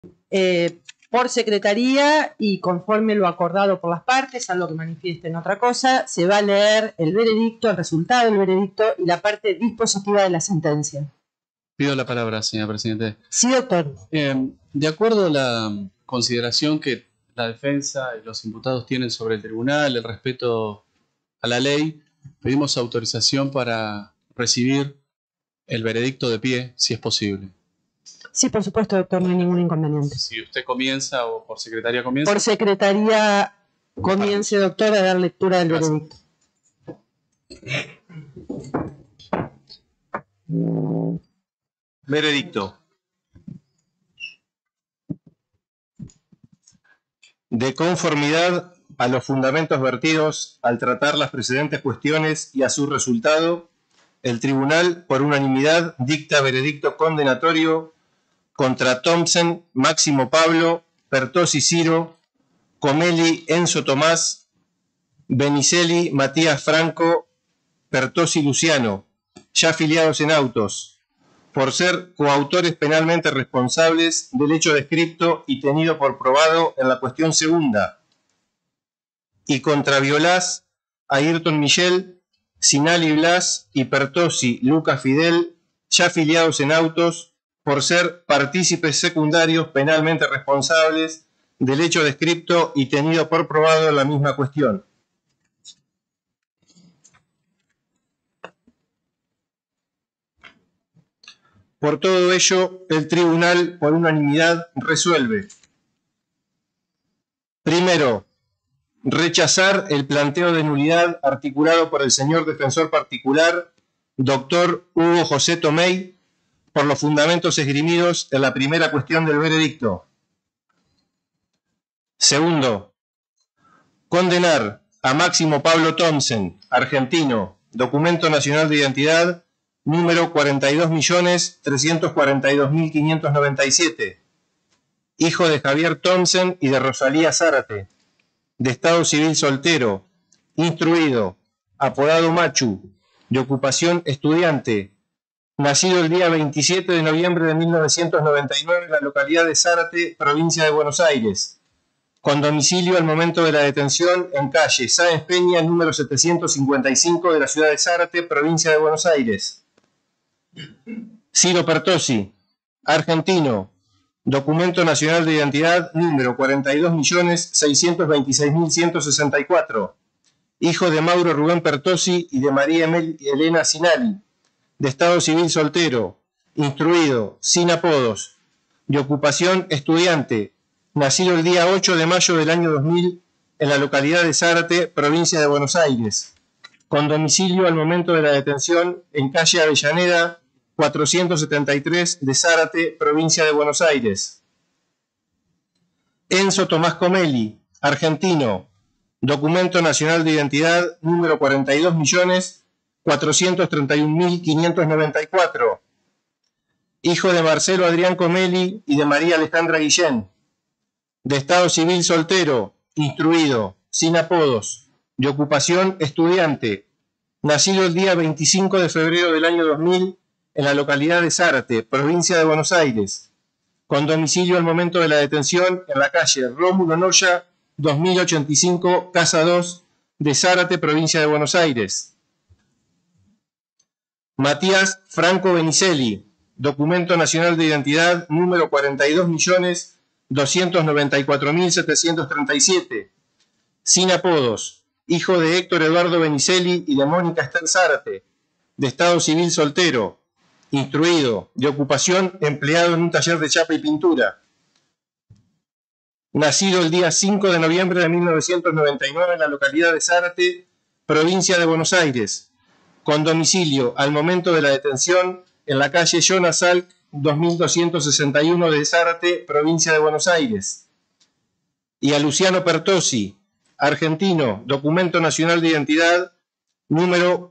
por secretaría y conforme lo acordado por las partes, salvo que manifiesten otra cosa, se va a leer el veredicto, el resultado del veredicto y la parte dispositiva de la sentencia. Pido la palabra, señor presidente. Sí, doctor. De acuerdo a la consideración que la defensa y los imputados tienen sobre el tribunal, el respeto a la ley, pedimos autorización para recibir el veredicto de pie, si es posible. Sí, por supuesto, doctor, no hay ningún inconveniente. Si usted comienza o por secretaría comienza. Por secretaría comience, doctor, a dar lectura del veredicto. Veredicto. De conformidad a los fundamentos vertidos al tratar las precedentes cuestiones y a su resultado, el tribunal, por unanimidad, dicta veredicto condenatorio contra Thompson, Máximo Pablo, Pertossi Ciro, Comelli Enzo Tomás, Benicelli Matías Franco, Pertossi Luciano, ya afiliados en autos, por ser coautores penalmente responsables del hecho descripto y tenido por probado en la cuestión segunda, y contra Violás, Ayrton Michel, Sinali Blas y Pertossi Lucas Fidel, ya afiliados en autos, por ser partícipes secundarios penalmente responsables del hecho descripto y tenido por probado en la misma cuestión. Por todo ello, el tribunal, por unanimidad, resuelve. Primero, rechazar el planteo de nulidad articulado por el señor defensor particular, doctor Hugo José Tomei, por los fundamentos esgrimidos en la primera cuestión del veredicto. Segundo, condenar a Máximo Pablo Thompson, argentino, documento nacional de identidad, número 42.342.597, hijo de Javier Thompson y de Rosalía Zárate, de estado civil soltero, instruido, apodado Machu, de ocupación estudiante, nacido el día 27 de noviembre de 1999 en la localidad de Zárate, provincia de Buenos Aires, con domicilio al momento de la detención en calle Sáenz Peña, número 755 de la ciudad de Zárate, provincia de Buenos Aires. Ciro Pertossi, argentino, documento nacional de identidad número 42.626.164, hijo de Mauro Rubén Pertossi y de María Elena Sinali, de estado civil soltero, instruido, sin apodos, de ocupación estudiante, nacido el día 8 de mayo del año 2000 en la localidad de Zárate, provincia de Buenos Aires, con domicilio al momento de la detención en calle Avellaneda 473 de Zárate, provincia de Buenos Aires. Enzo Tomás Comelli, argentino, documento nacional de identidad número 42.431.594, hijo de Marcelo Adrián Comelli y de María Alejandra Guillén, de estado civil soltero, instruido, sin apodos, de ocupación estudiante, nacido el día 25 de febrero del año 2000 en la localidad de Zárate, provincia de Buenos Aires, con domicilio al momento de la detención en la calle Rómulo Noya, 2085, Casa 2, de Zárate, provincia de Buenos Aires. Matías Franco Benicelli, documento nacional de identidad número 42.294.737, sin apodos, hijo de Héctor Eduardo Benicelli y de Mónica Esther Zárate, de estado civil soltero, instruido, de ocupación empleado en un taller de chapa y pintura, nacido el día 5 de noviembre de 1999 en la localidad de Zárate, provincia de Buenos Aires, con domicilio al momento de la detención en la calle Jonas Salk, 2261 de Zárate, provincia de Buenos Aires. Y a Luciano Pertossi, argentino, documento nacional de identidad número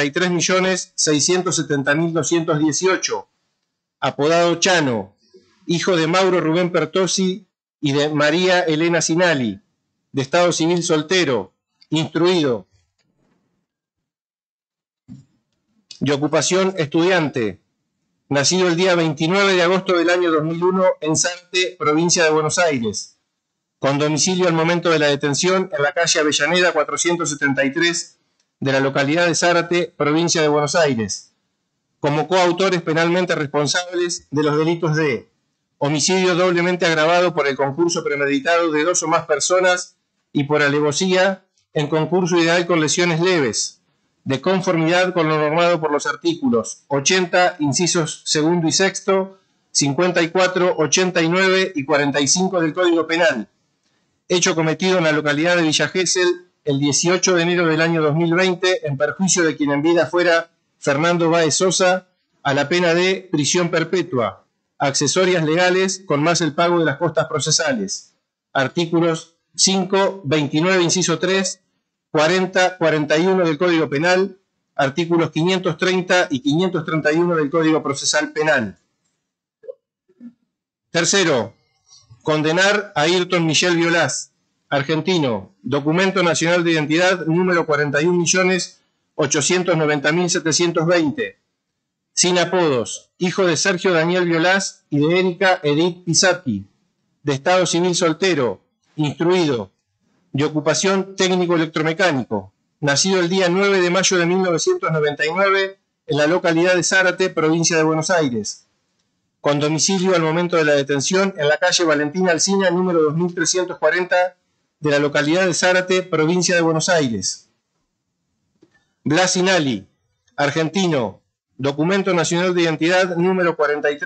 43.670.218, apodado Chano, hijo de Mauro Rubén Pertossi y de María Elena Sinali, de estado civil soltero, instruido, de ocupación estudiante, nacido el día 29 de agosto del año 2001 en Zárate, provincia de Buenos Aires, con domicilio al momento de la detención en la calle Avellaneda 473 de la localidad de Zárate, provincia de Buenos Aires, como coautores penalmente responsables de los delitos de homicidio doblemente agravado por el concurso premeditado de 2 o más personas y por alevosía en concurso ideal con lesiones leves, de conformidad con lo normado por los artículos 80, incisos segundo y sexto, 54, 89 y 45 del Código Penal, hecho cometido en la localidad de Villa Gesell el 18 de enero del año 2020 en perjuicio de quien en vida fuera Fernando Báez Sosa, a la pena de prisión perpetua, accesorias legales con más el pago de las costas procesales. Artículos 5, 29, inciso 3, 40, 41 del Código Penal, artículos 530 y 531 del Código Procesal Penal. Tercero, condenar a Ayrton Michel Violás, argentino, documento nacional de identidad número 41.890.720, sin apodos, hijo de Sergio Daniel Violás y de Erika Edith Pisati, de estado civil soltero, instruido, de ocupación técnico electromecánico, nacido el día 9 de mayo de 1999 en la localidad de Zárate, provincia de Buenos Aires, con domicilio al momento de la detención en la calle Valentina Alsina, número 2340 de la localidad de Zárate, provincia de Buenos Aires. Blas Sinali, argentino, documento nacional de identidad número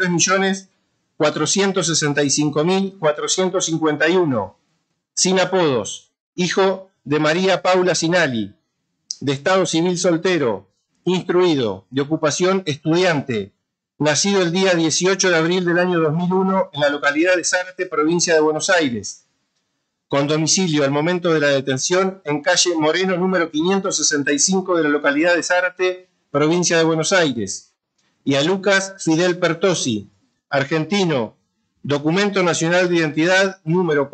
43.465.451, sin apodos, hijo de María Paula Sinali, de estado civil soltero, instruido, de ocupación estudiante, nacido el día 18 de abril del año 2001 en la localidad de Zárate, provincia de Buenos Aires, con domicilio al momento de la detención en calle Moreno número 565 de la localidad de Zárate, provincia de Buenos Aires, y a Lucas Fidel Pertosi, argentino, documento nacional de identidad número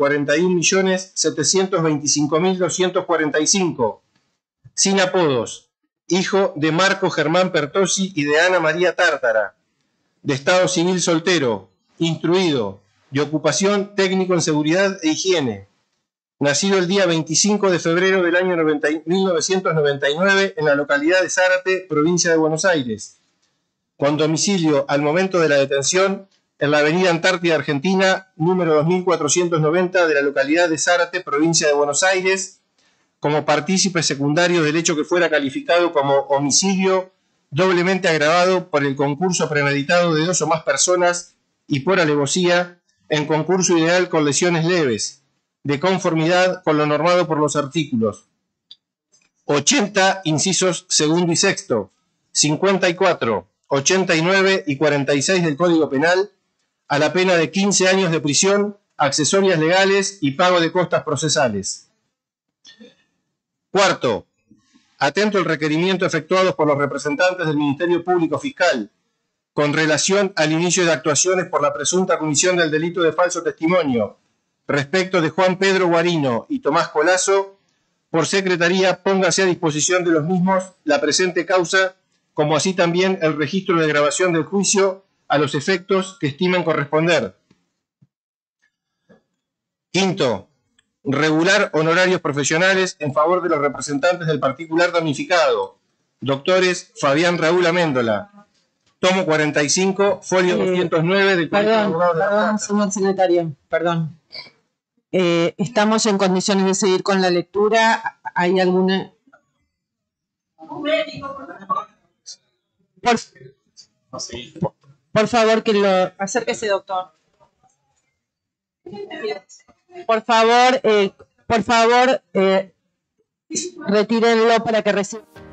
41.725.245, sin apodos, hijo de Marco Germán Pertosi y de Ana María Tártara, de estado civil soltero, instruido, de ocupación técnico en seguridad e higiene, nacido el día 25 de febrero del año 1999 en la localidad de Zárate, provincia de Buenos Aires, con domicilio al momento de la detención en la avenida Antártida Argentina, número 2490 de la localidad de Zárate, provincia de Buenos Aires, como partícipe secundario del hecho que fuera calificado como homicidio doblemente agravado por el concurso premeditado de 2 o más personas y por alevosía en concurso ideal con lesiones leves, de conformidad con lo normado por los artículos 80, incisos segundo y sexto, 54, 89 y 46 del Código Penal, a la pena de 15 años de prisión, accesorias legales y pago de costas procesales. Cuarto, atento al requerimiento efectuado por los representantes del Ministerio Público Fiscal con relación al inicio de actuaciones por la presunta comisión del delito de falso testimonio respecto de Juan Pedro Guarino y Tomás Colazo, por secretaría póngase a disposición de los mismos la presente causa, como así también el registro de grabación del juicio a los efectos que estimen corresponder. Quinto, regular honorarios profesionales en favor de los representantes del particular damnificado, doctores Fabián Raúl Améndola, tomo 45, folio 209 del Colegio de Abogados de La Plata. Perdón, señor secretario, perdón. Estamos en condiciones de seguir con la lectura. ¿Hay alguna...? Por favor, que lo... Acérquese, doctor. Por favor, retírenlo para que reciba...